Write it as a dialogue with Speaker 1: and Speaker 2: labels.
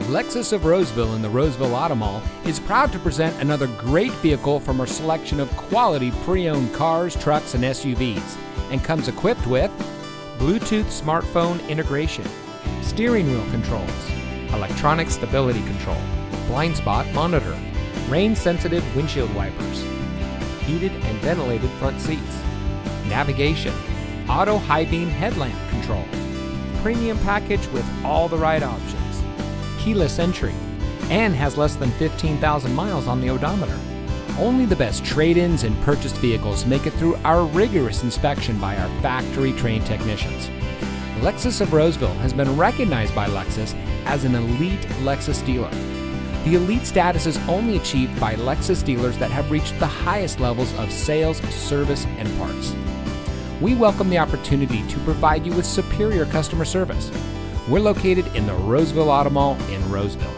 Speaker 1: Lexus of Roseville in the Roseville Auto Mall is proud to present another great vehicle from our selection of quality pre-owned cars, trucks, and SUVs, and comes equipped with Bluetooth smartphone integration, steering wheel controls, electronic stability control, blind spot monitor, rain-sensitive windshield wipers, heated and ventilated front seats, navigation, auto high beam headlamp control, premium package with all the right options, keyless entry, and has less than 15,000 miles on the odometer. Only the best trade-ins and purchased vehicles make it through our rigorous inspection by our factory-trained technicians. Lexus of Roseville has been recognized by Lexus as an elite Lexus dealer. The elite status is only achieved by Lexus dealers that have reached the highest levels of sales, service, and parts. We welcome the opportunity to provide you with superior customer service. We're located in the Roseville Auto Mall in Roseville.